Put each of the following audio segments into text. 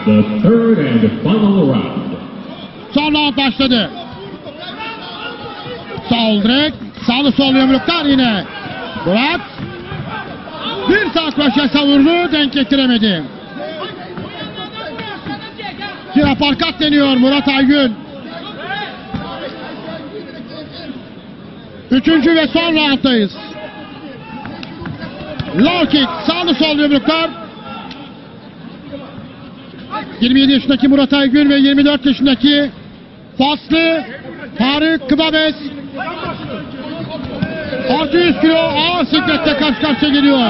The third and final round. Son round başladı. Sol direkt, sağlı sol yumruklar yine. Murat bir sağ kroşe savurdu, denk getiremedi. Bir aparkat deniyor Murat Aygün. Üçüncü ve son rounddayız. Low kick, sağlı sol yumruklar. 27 yaşındaki Murat Aygün ve 24 yaşındaki Faslı Tarık Kıbabes. Artı 100 kilo ağır siklette karşı karşıya geliyor.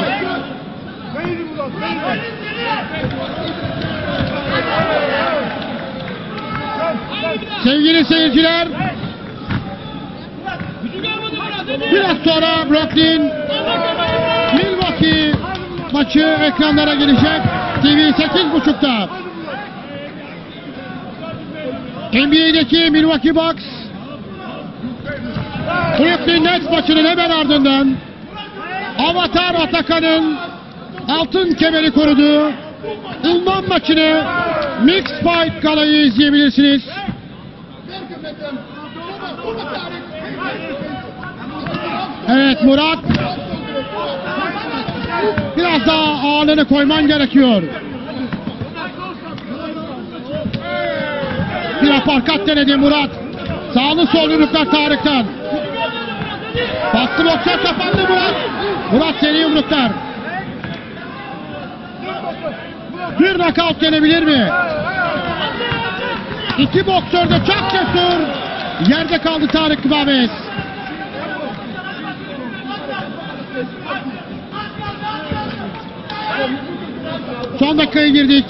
Sevgili seyirciler, biraz sonra Brooklyn Milwaukee maçı ekranlara gelecek. TV 8.30'da. NBA'deki Milwaukee Bucks Brooklyn Nets maçının hemen ardından Avatar Atakan'ın altın kemeri koruduğu ünvan maçını Mixed Fight Gala'yı izleyebilirsiniz. Evet Murat, biraz daha ağırlığını koyman gerekiyor. Bir aparkat denedi Murat. Sağlı sol yumruklar Tarık'tan. Bastı boksör, kapandı Murat. Murat seri yumruklar. Bir knockout gelebilir mi? İki boksör de çok cesur. Yerde kaldı Tarık Kıbabes. Son dakikaya girdik.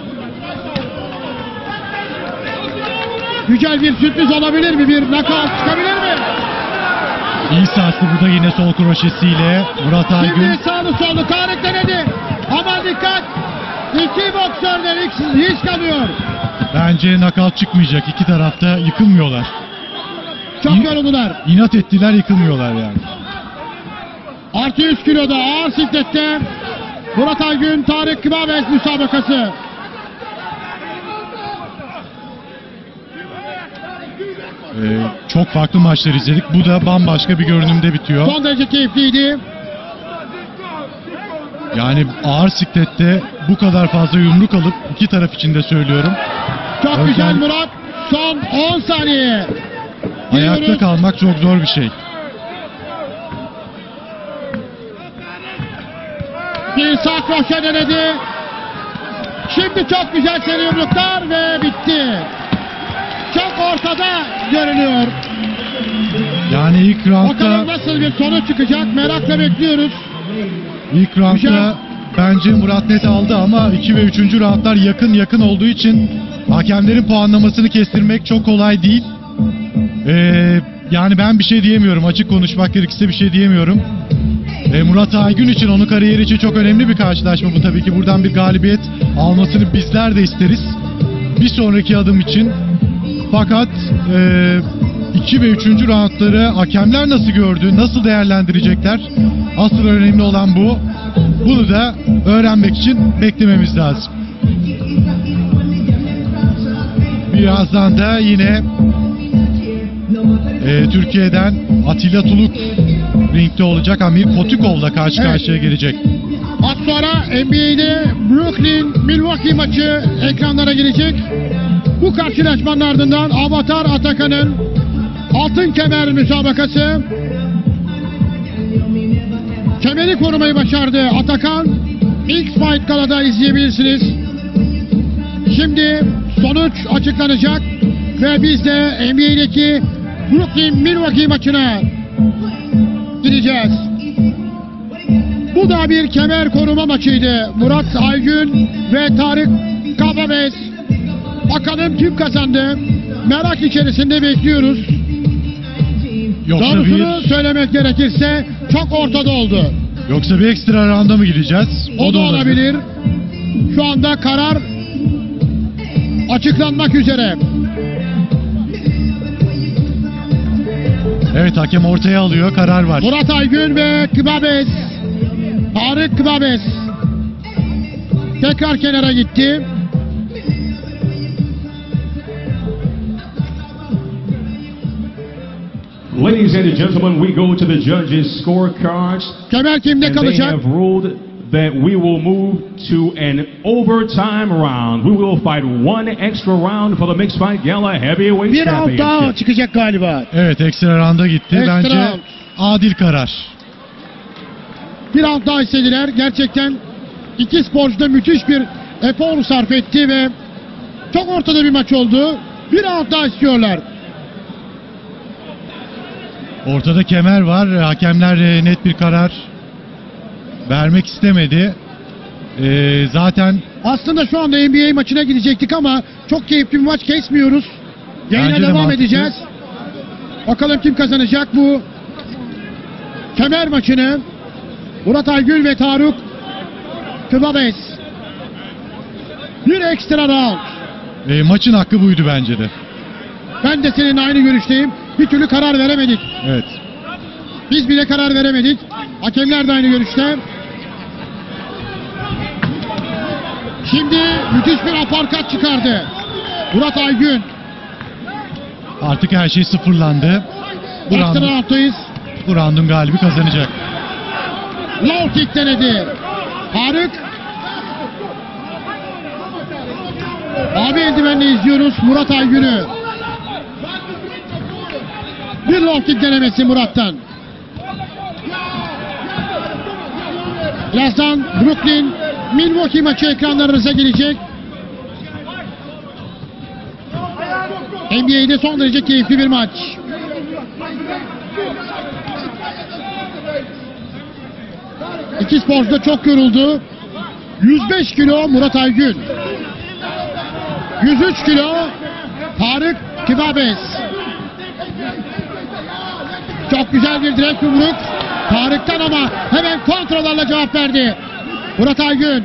Güzel bir sürpriz olabilir mi? Bir knockout çıkabilir mi? İyi sarstı bu da yine sol kroşesiyle Murat Aygün. Şimdi sağlı sollu Tarık denedi. Aman dikkat. İki boksörden hiç kalıyor. Bence knockout çıkmayacak. İki tarafta yıkılmıyorlar. Çok yoruldular. İnat ettiler, yıkılmıyorlar yani. Artı 100 kiloda ağır siklette Murat Aygün Tarık Kıbabes müsabakası. Çok farklı maçlar izledik. Bu da bambaşka bir görünümde bitiyor. Son derece keyifliydi. Yani ağır siklette bu kadar fazla yumruk alıp iki taraf için de söylüyorum. Çok güzel Murat. Son 10 saniye. Ayakta kalmak çok zor bir şey. Bir sağ kroşe denedi. Şimdi çok güzel seri yumruklar ve bitti. Çok ortada görünüyor. Yani ilk roundda... Bakalım nasıl bir sonuç çıkacak, merakla bekliyoruz. İlk roundda Güzel. bence Murat net aldı ama 2 ve 3. roundlar yakın olduğu için hakemlerin puanlamasını kestirmek çok kolay değil. Yani ben bir şey diyemiyorum. Açık konuşmak gerekirse bir şey diyemiyorum. Murat Aygün için, onun kariyeri için çok önemli bir karşılaşma bu tabii ki. Buradan bir galibiyet almasını bizler de isteriz. Bir sonraki adım için. Fakat 2 ve 3. roundları hakemler nasıl gördü, nasıl değerlendirecekler? Asıl önemli olan bu. Bunu da öğrenmek için beklememiz lazım. Birazdan da yine Türkiye'den Atilla Tuluk ringde olacak. Amir Kotikov'la karşı karşıya gelecek. Az sonra NBA'de Brooklyn Milwaukee maçı ekranlara gelecek. Bu karşılaşmanın ardından Avatar Atakan'ın altın kemer müsabakası. Kemeri korumayı başardı Atakan. X Fight Gala'da izleyebilirsiniz. Şimdi sonuç açıklanacak ve biz de NBA'deki Brooklyn Milwaukee maçına gideceğiz. Bu da bir kemer koruma maçıydı. Murat Aygün ve Tarık Kıbabes. Bakalım kim kazandı? Merak içerisinde bekliyoruz. Doğrusunu söylemek gerekirse çok ortada oldu. Yoksa bir ekstra rounda mı gideceğiz? O da olabilir. Şu anda karar açıklanmak üzere. Evet, hakem ortaya alıyor. Karar var. Murat Aygün ve Kıbabes. Tarık Kıbabes tekrar kenara gitti. Ladies and gentlemen, we go to the judges' scorecards, Kemer kimde and they kalacak? have ruled that we will move to an overtime round. We will fight one extra round for the Mixed Fight Gala Heavyweight Bir round daha Championship. çıkacak galiba. Evet, ekstra rounda gitti. Ekstra Bence round. adil karar. Bir round daha istediler. Gerçekten iki sporcu da müthiş bir efor sarf etti ve çok ortada bir maç oldu. Bir round daha istiyorlar. Ortada kemer var. Hakemler net bir karar vermek istemedi. Zaten Aslında şu anda NBA maçına gidecektik ama çok keyifli bir maç kesmiyoruz. Yayına Bence de devam mantıklı. edeceğiz. Bakalım kim kazanacak bu kemer maçını. Murat Aygün ve Tarık Kıvabes. Bir ekstra round. maçın hakkı buydu bence de. Ben de seninle aynı görüşteyim. Bir türlü karar veremedik. Evet. Biz bile karar veremedik. Hakemler de aynı görüşte. Şimdi müthiş bir aparkat çıkardı Murat Aygün. Artık her şey sıfırlandı. Bu Ekstra round'un, rounddayız. bu round'un galibi kazanacak. Low kick denedi. Tarık. Abi eldivenle izliyoruz Murat Aygün'ü. Bir low kick denemesi Murat'tan. Birazdan Brooklyn Milwaukee maçı ekranlarınıza gelecek. NBA'de son derece keyifli bir maç. İki sporcu da çok yoruldu. 105 kilo Murat Aygün. 103 kilo Tarık Kıvabes. Çok güzel bir direkt yumruk Tarık'tan ama hemen kontrollerle cevap verdi Murat Aygün.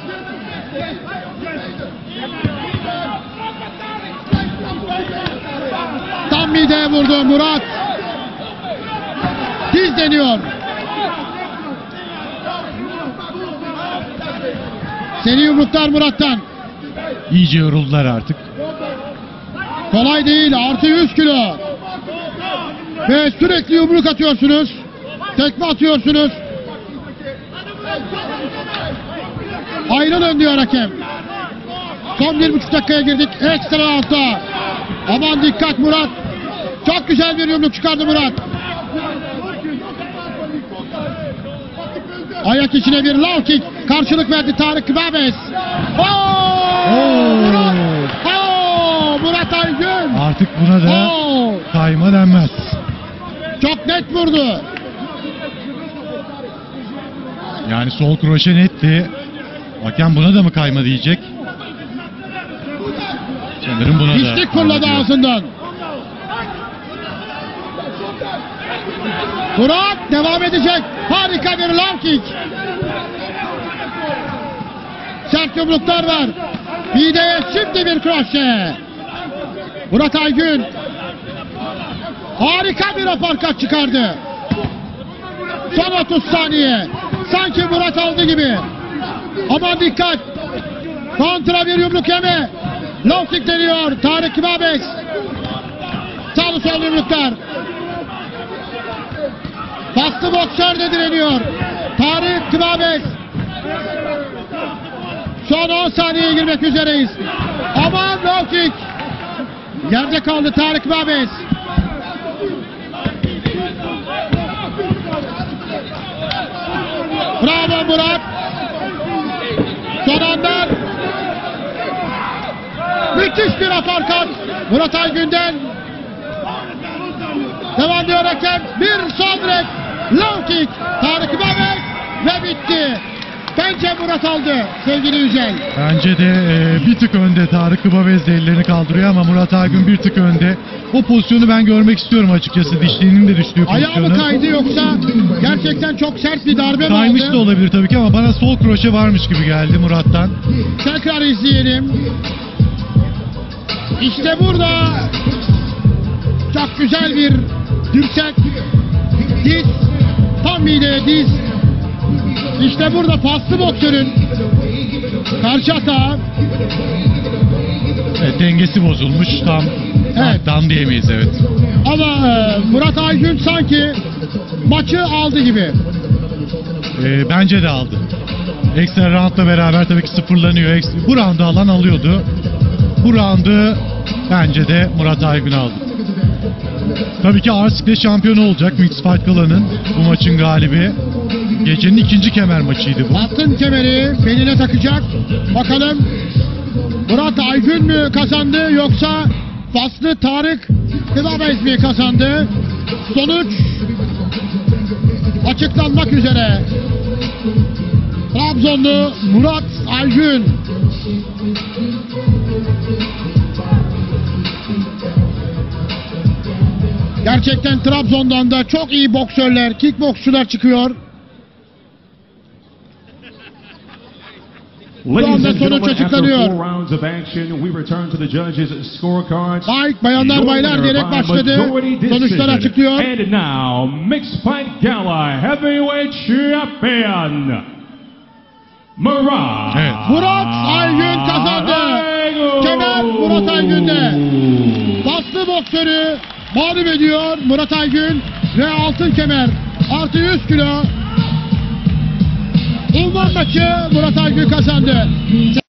Tam mideye vurdu Murat. Diz deniyor. Seri yumruklar Murat'tan. İyice yoruldular artık. Kolay değil. Artı 100 kilo. Ve sürekli yumruk atıyorsunuz. Tekme atıyorsunuz. Ayrılın diyor hakem. Son 1,5 dakikaya girdik. Ekstra roundda. Aman dikkat Murat. Çok güzel bir yumruk çıkardı Murat. Ayak içine bir low kick. Karşılık verdi Tarık Kıvabes. Murat. Murat Aygün. Artık buna da kayma denmez. Çok net vurdu. Yani sol kroşe netti. Hakem buna da mı kayma diyecek? Sanırım buna da. Pislik fırladı kayma diyor. ağzından. Murat devam edecek. Harika bir low kick. Sert yumruklar var. Mideye şimdi bir kroşe. Murat Aygün. Harika bir aparkat çıkardı. Son 30 saniye. Sanki Murat aldı gibi. Aman dikkat. Kontra bir yumruk yeme. Low kick deniyor. Tarık Kıvabes. Sağlı sol yumruklar. Bastı boksör de direniyor. Tarık Kıvabes. Son 10 saniyeye girmek üzereyiz. Aman low kick. Yerde kaldı Tarık Kıvabes. Bravo Murat. Son anda müthiş bir aparkat Murat Aygün'den. Devam ediyor hakem. Bir son direkt low kick Tarık Kıvabes ve bitti. Bence Murat aldı sevgili Yücel. Bence de bir tık önde. Tarık Kıvabes de ellerini kaldırıyor ama Murat Aygün bir tık önde. O pozisyonu ben görmek istiyorum açıkçası. Dişliğinin de düştüğü Ayağı pozisyonu. mı kaydı yoksa gerçekten çok sert bir darbe mi Kaymış aldı? da olabilir tabii ki ama bana sol kroşe varmış gibi geldi Murat'tan. Tekrar izleyelim. İşte burada çok güzel bir dirsek, diz, tam mideye diz. İşte burada paslı boksörün Karşı hata. Evet, dengesi bozulmuş. Tam diyemeyiz, evet. Ama Murat Aygün sanki maçı aldı gibi. Bence de aldı. Ekstra roundla beraber tabii ki sıfırlanıyor. Bu roundu alan alıyordu. Bu roundu bence de Murat Aygün aldı. Tabii ki ağır siklet şampiyonu olacak Mixed Fight Gala'nın bu maçın galibi. Gecenin ikinci kemer maçıydı bu. Altın kemeri beline takacak. Bakalım Murat Aygün mü kazandı yoksa Faslı Tarık Kıvabez mi kazandı? Sonuç açıklanmak üzere. Trabzonlu Murat Aygün. Gerçekten Trabzon'dan da çok iyi boksörler, kickboksçular çıkıyor. Ladies anda and sonuç gentlemen, after açıklanıyor. 4 rounds of action, we return to the judges' scorecards. Fight bayanlar baylar diyerek başladı. Sonuçları açıklıyor. And now, Mixed Fight Gala Heavyweight Champion Murat. Evet. Murat Aygün kazandı. Kemer Murat Aygün'de. Faslı boksörü mağlup ediyor Murat Aygün ve altın kemer artı 100 kilo. Unvan maçı Murat Aygün kazandı.